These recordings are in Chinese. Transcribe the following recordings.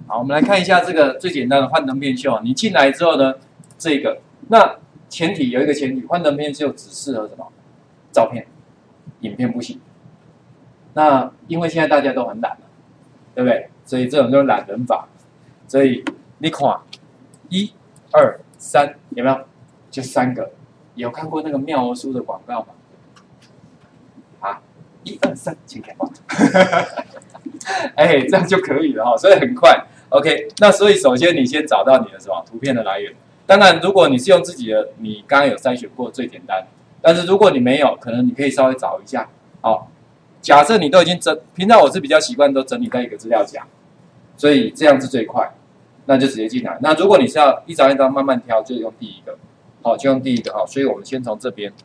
好，我们来看一下这个最简单的幻灯片秀。你进来之后呢，这个那前提有一个前提，幻灯片秀只适合什么？照片、影片不行。那因为现在大家都很懒了，对不对？所以这种就是懒人法。所以你看，1、2、3，有没有？就3个。有看过那个妙欧书的广告吗？啊，1、2、3，请开话。哎，这样就可以了哈，所以很快。OK， 那所以首先你先找到你的什么图片的来源。当然，如果你是用自己的，你刚刚有筛选过最简单。但是如果你没有，可能你可以稍微找一下。好，假设你都已经平常我是比较习惯都整理在一个资料夹，所以这样是最快，那就直接进来。那如果你是要一张一张慢慢挑，就用第一个。好，就用第一个好，所以我们先从这边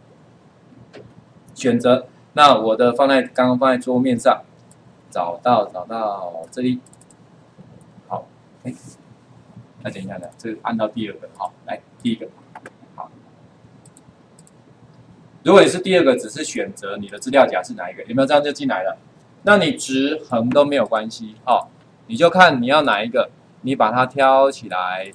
选择。那我的刚刚放在桌面上，找到这里。好，哎，那等一下呢，这个按到第2个，好，来第1个，好。如果你是第2个，只是选择你的资料夹是哪一个，有没有这样就进来了？那你直横都没有关系哦，你就看你要哪一个，你把它挑起来。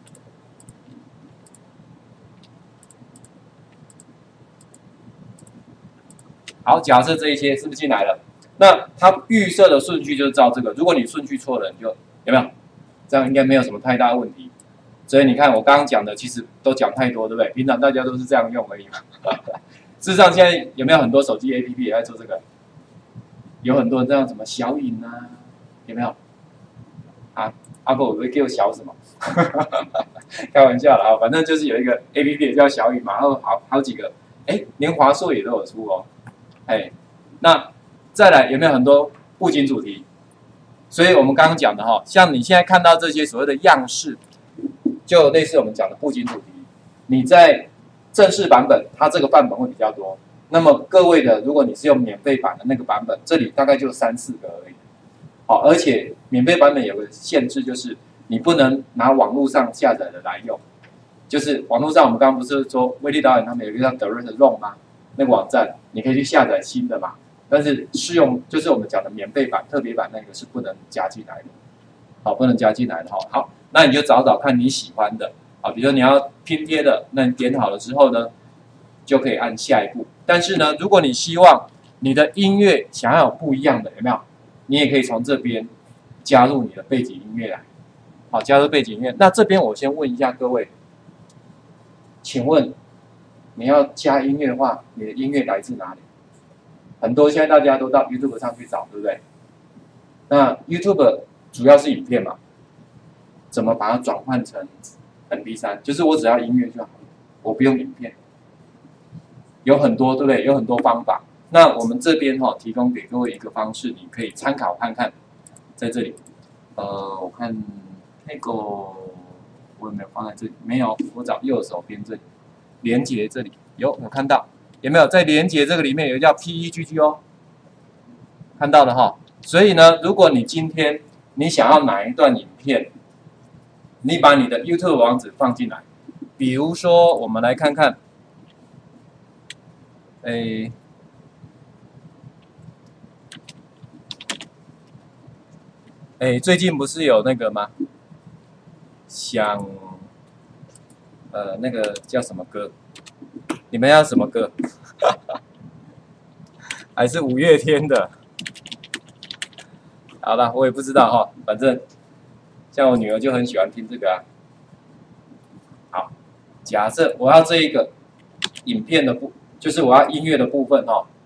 好，假设这一些是不是进来了？那它预设的顺序就是照这个。如果你顺序错了，你就有没有？这样应该没有什么太大问题。所以你看我刚刚讲的，其实都讲太多，对不对？平常大家都是这样用而已嘛。事实上，现在有没有很多手机 APP 也在做这个？有很多人这样什么小影啊，有没有？啊，阿伯会给我小什么？开玩笑啦，反正就是有一个 APP 也叫小影嘛，然后好几个，哎，连华硕也都有出哦。哎，那再来有没有很多布景主题？所以我们刚刚讲的哈，像你现在看到这些所谓的样式，就类似我们讲的布景主题。你在正式版本，它这个范本会比较多。那么各位的，如果你是用免费版的那个版本，这里大概就3、4个而已。好，而且免费版本有个限制，就是你不能拿网络上下载的来用。就是网络上我们刚刚不是说威力导演他们有一个叫 DirectRoom 吗？那个网站你可以去下载新的嘛，但是适用就是我们讲的免费版、特别版那个是不能加进来的，好，不能加进来的哈。好，那你就找找看你喜欢的，啊，比如说你要拼贴的，那你点好了之后呢，就可以按下一步。但是呢，如果你希望你的音乐想要有不一样的，有没有？你也可以从这边加入你的背景音乐来，好，加入背景音乐。那这边我先问一下各位，请问？你要加音乐的话，你的音乐来自哪里？很多现在大家都到 YouTube 上去找，对不对？那 YouTube 主要是影片嘛，怎么把它转换成 MP3？就是我只要音乐就好，我不用影片。有很多，对不对？有很多方法。那我们这边提供给各位一个方式，你可以参考看看，在这里。我看那个我有没有放在这里？没有，我找右手边这里。连结这里有看到有没有？在连结这个里面有一个叫 PEGG 哦，看到了哈。所以呢，如果你今天你想要哪一段影片，你把你的 YouTube 网址放进来，比如说我们来看看，最近不是有那个吗？那个叫什么歌？你们要什么歌？还是5月天的？好了，我也不知道哈，反正像我女儿就很喜欢听这个啊。好，假设我要这一个影片的就是我要音乐的部分哈。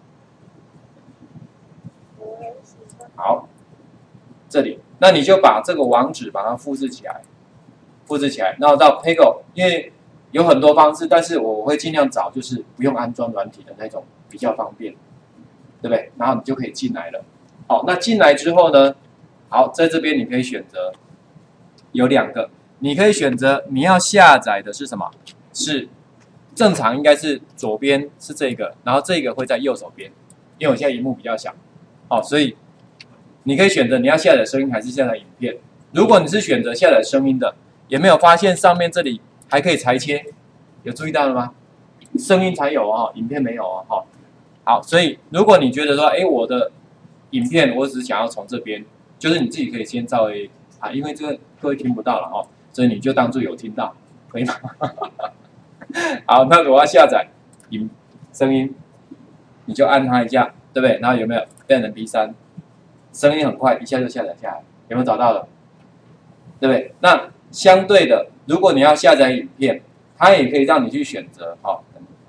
好，这里，那你就把这个网址把它复制起来，然后到 Pego， 因为有很多方式，但是我会尽量找就是不用安装软体的那种比较方便，对不对？然后你就可以进来了。好，那进来之后呢，好，在这边你可以选择有2个，你可以选择你要下载的是什么？是正常应该是左边是这个，然后这个会在右手边，因为我现在萤幕比较小，好，所以你可以选择你要下载声音还是下载影片。如果你是选择下载声音的，有没有发现上面这里还可以裁切？有注意到了吗？声音才有哦，影片没有哦，哈。好，所以如果你觉得说，我的影片我只想要从这边，就是你自己可以先稍微啊，因为这个各位听不到了哦，所以你就当做有听到，可以吗？好，那我要下载声音，你就按它一下，对不对？然后有没有变成 MP3？声音很快，一下就下载下来，有没有找到了？对不对？那相对的，如果你要下载影片，它也可以让你去选择，好，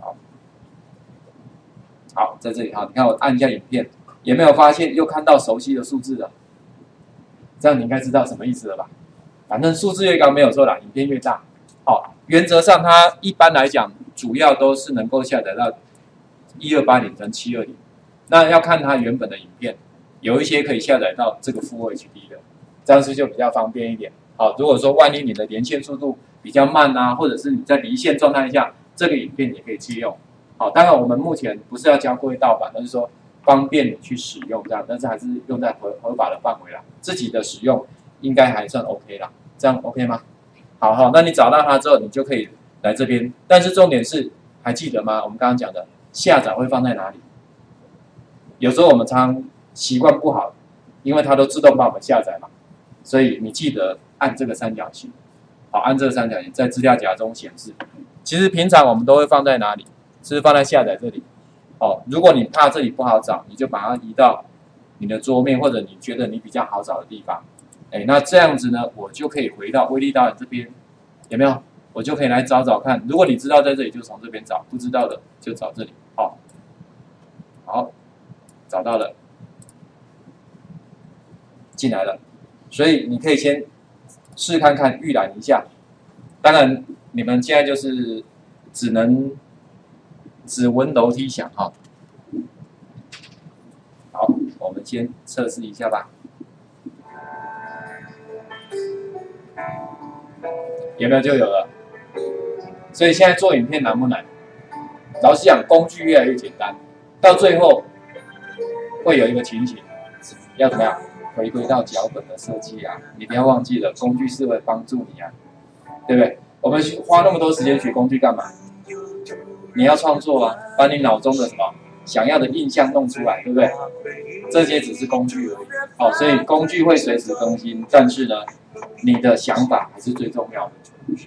好，在这里哈，你看我按一下影片，有没有发现又看到熟悉的数字了？这样你应该知道什么意思了吧？反正数字越高没有错啦，影片越大。好，原则上它一般来讲，主要都是能够下载到1280跟720。那要看它原本的影片，有一些可以下载到这个Full HD 的，这样子就比较方便一点。好，如果说万一你的连线速度比较慢啊，或者是你在离线状态下，这个影片也可以借用。好，当然我们目前不是要教各位盗版，而是说方便你去使用这样，但是还是用在合法的范围啦，自己的使用应该还算 OK 啦，这样 OK 吗？好，那你找到它之后，你就可以来这边，但是重点是还记得吗？我们刚刚讲的下载会放在哪里？有时候我们常习惯不好，因为它都自动帮我们下载嘛，所以你记得按这个三角形，好，按这个三角形在资料夹中显示。其实平常我们都会放在哪里？是放在下载这里。哦，如果你怕这里不好找，你就把它移到你的桌面，或者你觉得你比较好找的地方。哎，那这样子呢，我就可以回到威力导演这边，有没有？我就可以来找找看。如果你知道在这里，就从这边找；不知道的就找这里。好，好，找到了，进来了。所以你可以先试看看预览一下。当然，你们现在就是只能只闻楼梯响哈。好，我们先测试一下吧。有没有就有了？所以现在做影片难不难？老实讲，工具越来越简单，到最后会有一个情形，要怎么样？回归到脚本的设计啊！你不要忘记了，工具是为了帮助你啊，对不对？我们花那么多时间学工具干嘛？你要创作啊，把你脑中的什么想要的印象弄出来，对不对？这些只是工具而已。好，所以工具会随时更新，但是呢，你的想法还是最重要的。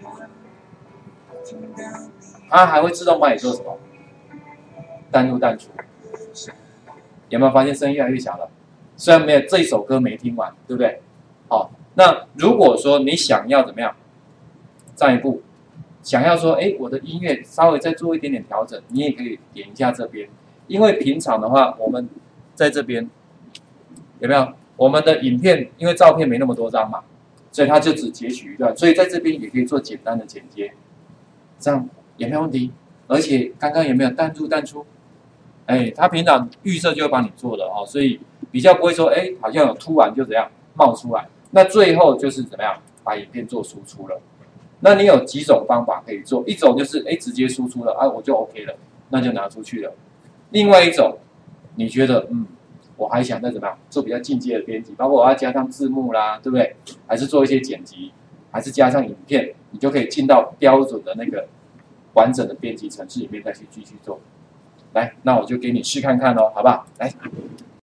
它还会自动帮你做什么？淡入淡出。有没有发现声音越来越小了？虽然没有这一首歌没听完，对不对？好，那如果说你想要怎么样，上一步想要说，哎，我的音乐稍微再做一点点调整，你也可以点一下这边，因为平常的话，我们在这边有没有？我们的影片因为照片没那么多张嘛，所以它就只截取一段，所以在这边也可以做简单的剪接，这样也没有问题。而且刚刚有没有淡入淡出？哎，它平常预设就会帮你做了哦，所以比较不会说，哎，好像有突然就怎样冒出来。那最后就是怎么样把影片做输出了。那你有几种方法可以做？一种就是哎直接输出了啊，我就 OK 了，那就拿出去了。另外一种，你觉得我还想再怎么样做比较进阶的编辑，包括我要加上字幕啦，对不对？还是做一些剪辑，还是加上影片，你就可以进到标准的那个完整的编辑程式里面再去继续做。来，那我就给你试看看咯，好不好？来。